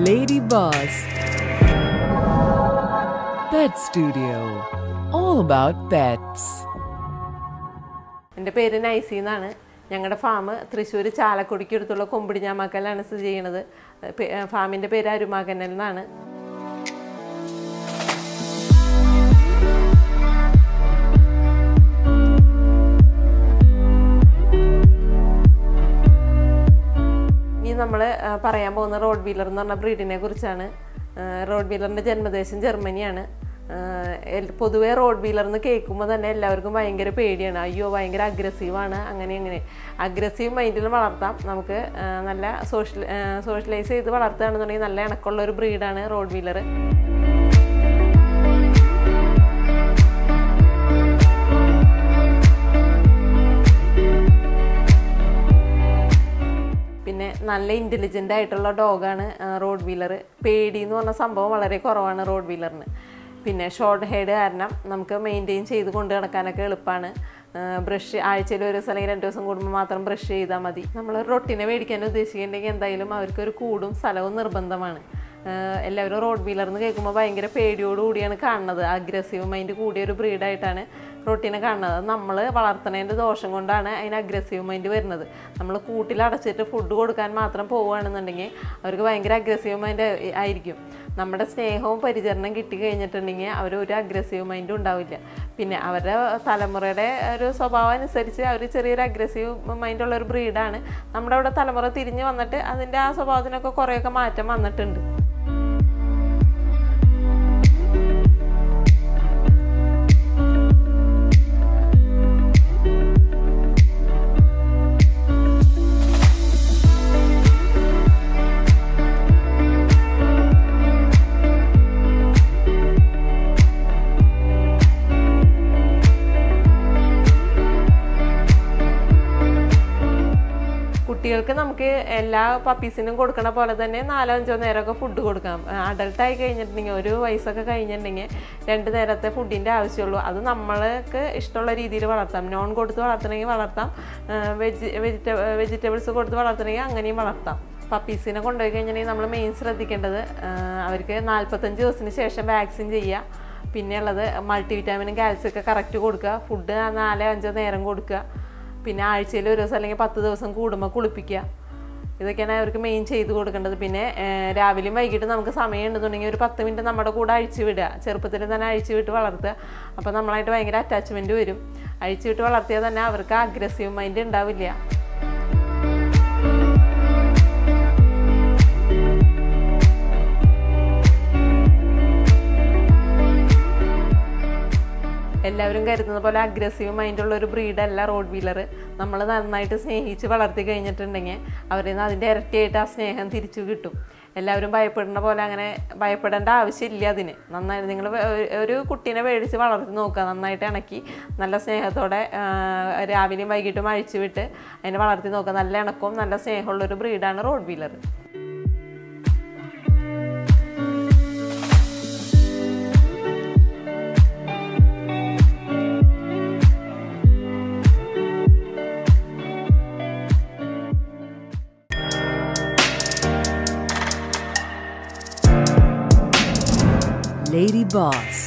Lady Boss Pet Studio. All about pets. എൻ്റെ പേര് നൈസി എന്നാണ്. ഞങ്ങളുടെ ഫാം തൃശ്ശൂർ ചാലക്കുടിക്ക് അടുത്തുള്ള കൊമ്പിടിഞ്ഞാമക്കലാണ് സ്ഥിതി ചെയ്യുന്നത്. ഫാമിൻ്റെ പേര് അരുമാകനൽ എന്നാണ്. ഇനി നമ്മൾ പറയാൻ പോകുന്ന റോഡ്വീലർ എന്ന് പറഞ്ഞ ബ്രീഡിനെ കുറിച്ചാണ്. റോഡ്വീലറിൻ്റെ ജന്മദേശം ജർമ്മനിയാണ്. പൊതുവേ റോഡ്വീലർ എന്ന് കേൾക്കുമ്പോൾ തന്നെ എല്ലാവർക്കും ഭയങ്കര പേടിയാണ്. അയ്യോ ഭയങ്കര അഗ്രസീവാണ്, അങ്ങനെ അഗ്രസീവ് മൈൻഡിൽ വളർത്താം. നമുക്ക് നല്ല സോഷ്യലൈസ് ചെയ്ത് വളർത്തുകയാണെന്നുണ്ടെങ്കിൽ നല്ല ഇണക്കമുള്ള ഒരു ബ്രീഡാണ് റോഡ്വീലർ. പിന്നെ നല്ല ഇൻ്റലിജൻ്റ് ആയിട്ടുള്ള ഡോഗാണ് റോഡ്വീലർ. പേടി എന്ന് പറഞ്ഞ സംഭവം വളരെ കുറവാണ് റോഡ്വീലറിന്. പിന്നെ ഷോർട്ട് ഹെയർ കാരണം നമുക്ക് മെയിൻറ്റെയിൻ ചെയ്ത് കൊണ്ട് നടക്കാനൊക്കെ എളുപ്പമാണ്. ബ്രഷ് ആഴ്ചയിൽ ഒരു ദിവസം അല്ലെങ്കിൽ 2 ദിവസം കൂടുമ്പോൾ മാത്രം ബ്രഷ് ചെയ്താൽ മതി. നമ്മൾ റൊട്ടിനെ മേടിക്കാൻ ഉദ്ദേശിക്കുന്നുണ്ടെങ്കിൽ എന്തായാലും അവർക്കൊരു കൂടും സ്ഥലവും നിർബന്ധമാണ്. എല്ലാവരും റോഡ്വീലർ എന്ന് കേൾക്കുമ്പോൾ ഭയങ്കര പേടിയോടുകൂടിയാണ് കാണുന്നത്. അഗ്രസീവ് മൈൻഡ് കൂടിയൊരു ബ്രീഡായിട്ടാണ് റൊട്ടിനെ കാണുന്നത്. നമ്മൾ വളർത്തുന്നതിൻ്റെ ദോഷം കൊണ്ടാണ് അതിന് അഗ്രസീവ് മൈൻഡ് വരുന്നത്. നമ്മൾ കൂട്ടിലടച്ചിട്ട് ഫുഡ് കൊടുക്കാൻ മാത്രം പോവുകയാണെന്നുണ്ടെങ്കിൽ അവർക്ക് ഭയങ്കര അഗ്രസീവ് മൈൻഡ് ആയിരിക്കും. നമ്മുടെ സ്നേഹവും പരിചരണം കിട്ടിക്കഴിഞ്ഞിട്ടുണ്ടെങ്കിൽ അവരൊരു അഗ്രസീവ് മൈൻഡും ഉണ്ടാവില്ല. പിന്നെ അവരുടെ തലമുറയുടെ ഒരു സ്വഭാവം അനുസരിച്ച് അവർ ചെറിയൊരു അഗ്രസീവ് മൈൻഡുള്ള ഒരു ബ്രീഡാണ്. നമ്മുടെ അവിടെ തലമുറ തിരിഞ്ഞ് വന്നിട്ട് അതിൻ്റെ ആ സ്വഭാവത്തിനൊക്കെ കുറേയൊക്കെ മാറ്റം വന്നിട്ടുണ്ട്. കുട്ടികൾക്ക് നമുക്ക് എല്ലാ പപ്പീസിനും കൊടുക്കണ പോലെ തന്നെ 4-5 നേരമൊക്കെ ഫുഡ് കൊടുക്കാം. അഡൾട്ടായി കഴിഞ്ഞിട്ടുണ്ടെങ്കിൽ 1 വയസ്സൊക്കെ കഴിഞ്ഞിട്ടുണ്ടെങ്കിൽ 2 നേരത്തെ ഫുഡിൻ്റെ ആവശ്യമുള്ളൂ. അത് നമ്മൾക്ക് ഇഷ്ടമുള്ള രീതിയിൽ വളർത്താം. നോൺ കൊടുത്ത് വളർത്തണമെങ്കിൽ വളർത്താം, വെജിറ്റബിൾസ് കൊടുത്ത് വളർത്തണമെങ്കിൽ അങ്ങനെയും വളർത്താം. പപ്പീസിനെ കൊണ്ടുപോയി കഴിഞ്ഞിട്ടുണ്ടെങ്കിൽ നമ്മൾ മെയിൻ ശ്രദ്ധിക്കേണ്ടത് അവർക്ക് 45 ദിവസത്തിന് ശേഷം വാക്സിൻ ചെയ്യുക. പിന്നെയുള്ളത് മൾട്ടിവിറ്റാമിനും കാൽസ്യമൊക്കെ കറക്റ്റ് കൊടുക്കുക. ഫുഡ് 4-5 നേരം കൊടുക്കുക. പിന്നെ ആഴ്ചയിൽ 1 ദിവസം അല്ലെങ്കിൽ 10 ദിവസം കൂടുമ്പോൾ കുളിപ്പിക്കുക. ഇതൊക്കെയാണ് അവർക്ക് മെയിൻ ചെയ്ത് കൊടുക്കേണ്ടത്. പിന്നെ രാവിലെയും വൈകിട്ട് നമുക്ക് സമയം ഉണ്ടെന്നുണ്ടെങ്കിൽ ഒരു 10 മിനിറ്റ് നമ്മുടെ കൂടെ അഴിച്ചു വിടുക. ചെറുപ്പത്തിൽ തന്നെ അഴിച്ചു വിട്ട് വളർത്തുക. അപ്പോൾ നമ്മളായിട്ട് ഭയങ്കര അറ്റാച്ച്മെൻറ്റ് വരും. അഴിച്ചു വിട്ട് വളർത്തിയാൽ തന്നെ അവർക്ക് അഗ്രസീവ് മൈൻഡ് ഉണ്ടാവില്ല. എല്ലാവരും കരുതുന്ന പോലെ അഗ്രസീവ് മൈൻഡുള്ള ഒരു ബ്രീഡല്ല റോഡ്വീലർ. നമ്മൾ നന്നായിട്ട് സ്നേഹിച്ച് വളർത്തി കഴിഞ്ഞിട്ടുണ്ടെങ്കിൽ അവരിൽ നിന്ന് അതിൻ്റെ ഇരട്ടിയായിട്ട് ആ സ്നേഹം തിരിച്ചു കിട്ടും. എല്ലാവരും ഭയപ്പെടുന്ന പോലെ അങ്ങനെ ഭയപ്പെടേണ്ട ആവശ്യമില്ല. അതിന് നന്നായിട്ട് നിങ്ങൾ ഒരു കുട്ടീനെ മേടിച്ച് വളർത്തി നോക്കുക. നന്നായിട്ട് ഇണക്കി നല്ല സ്നേഹത്തോടെ രാവിലെയും വൈകിട്ടും അഴിച്ചു വിട്ട് അതിനെ വളർത്തി നോക്കുക. നല്ല ഇണക്കവും നല്ല സ്നേഹമുള്ളൊരു ബ്രീഡാണ് റോഡ്വീലർ. Lady Boss